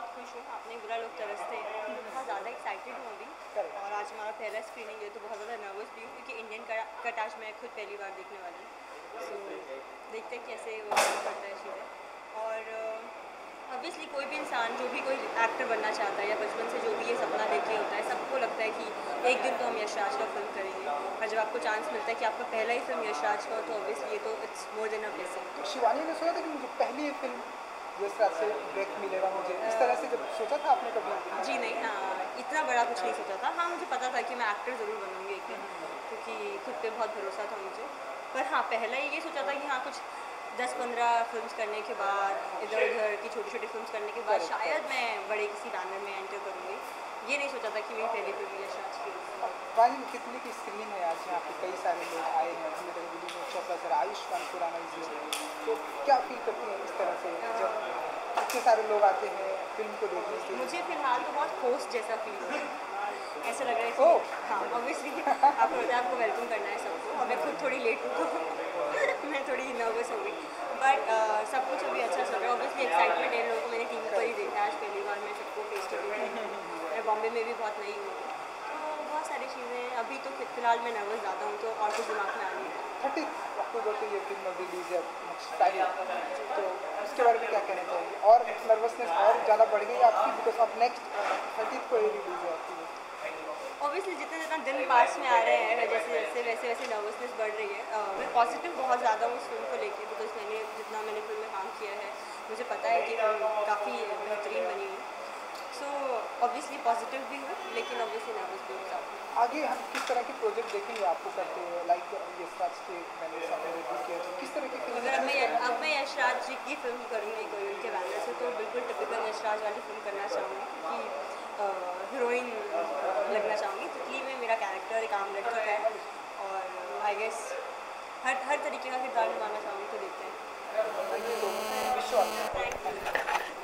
बहुत खुश हूँ। आपने बुरा लोग तरसते हैं, बहुत ज़्यादा एक्साइटेड हूँ अभी। और आज हमारा पहला स्क्रीनिंग है तो बहुत ज़्यादा नर्वस भी हूँ क्योंकि इंडियन कट आज मैं खुद पहली बार देखने वाली हूँ। सो देखते हैं कैसे वो करता है चीज़ें। और ऑब्वियसली कोई भी इंसान जो भी कोई एक्टर बनना चाहता है या बचपन से जो भी ये सपना देखे होता है, सबको लगता है कि एक दिन तो हम यशराज का फिल्म करेंगे। और जब आपको चांस मिलता है कि आपका पहला ही फिल्म यशराज का हो तो ऑब्वियसली ये तो it's more than a blessing. तो शिवानी ने सोचा था कि मुझे पहली फिल्म जिस तरह से ब्रेक मिलेगा मुझे, इस तरह से जब सोचा था आपने कभी? जी नहीं, इतना बड़ा कुछ नहीं सोचा था। हाँ, मुझे पता था कि मैं एक्टर ज़रूर बनूँगी एक दिन, क्योंकि खुद पे बहुत भरोसा था मुझे। पर हाँ, पहला ये सोचा था कि हाँ, कुछ 10-15 फिल्म्स करने के बाद, इधर-उधर की छोटी-छोटी फिल्म्स करने के बाद शायद मैं बड़े किसी बैनर में एंटर करूँगी। ये नहीं सोचा था कि मेरी पहली फिल्म यशराज की होगी। वानी तितली की स्क्रीनिंग है आज, यहाँ पे कई सारे लोग आए हैं, जिनमें वीडियो चोपड़ा सर, आयुष्मान खुराना जी, तो क्या फील करती हैं इस तरह से जब इतने सारे लोग आते हैं फिल्म को देखने के लिए? मुझे फ़िलहाल तो बहुत होस्ट जैसा फील हो रहा है। ऐसा लग रहा है हाँ, ऑब्वियसली आपको पता है आपको वेलकम करना है सबको और मैं खुद थोड़ी लेट हूँ तो मैं थोड़ी नर्वस हो गई। बट सब कुछ अभी अच्छा चल रहा है। ऑब्वियसली एक्साइटमेंट है, लोगों को मैंने टीवी पर ही देखा है आज पहली बार, मैं सबको फेस टू फेस मैं बॉम्बे में भी बहुत नई हूँ, तो बहुत सारी चीज़ें अभी तो फिलहाल मैं नर्वस ज़्यादा हूँ, तो और कुछ दिमाग में आ नहीं है। 30 अक्टूबर को ये फिल्म रिलीज है नेक्स्ट फ्राइडे, तो उसके बारे में क्या कहना चाहेंगे? और नर्वसनेस और ज़्यादा बढ़ गई आपकी बिकॉज अब नेक्स्ट 30 को ये रिलीज है आपकी? ऑब्वियसली जितने जितना दिन पास में आ रहे हैं जैसे जैसे वैसे वैसे नर्वसनेस बढ़ रही है। मैं पॉजिटिव बहुत ज़्यादा हूँ इस फिल्म को लेके, बिकॉज मैंने फिल्म में काम किया है, मुझे पता है कि फिल्म काफ़ी बेहतरीन बनी है। सो ऑब्वियसली पॉजिटिव भी हूँ, लेकिन ऑब्वियसली नर्वस भी हूँ साथ में। आगे हम किस तरह के प्रोजेक्ट देखेंगे आपको करते हैं, लाइक यशराज के मैंने सामने रिव्यू किया, तो किस तरह की फिल्म? अब मैं यशराज जी की फिल्म करूँगी कोई उनके बैनर से, तो बिल्कुल टिपिकल यशराज वाली फिल्म करना चाहूँगी कि हीरोइन लगना चाहूँगी। तितली में मेरा कैरेक्टर एक आम लड़की का है और आई गेस हर तरीके का किरदार निभाना चाहूँगी, तो देखते हैं। Thank you, Vishwas. Thank you.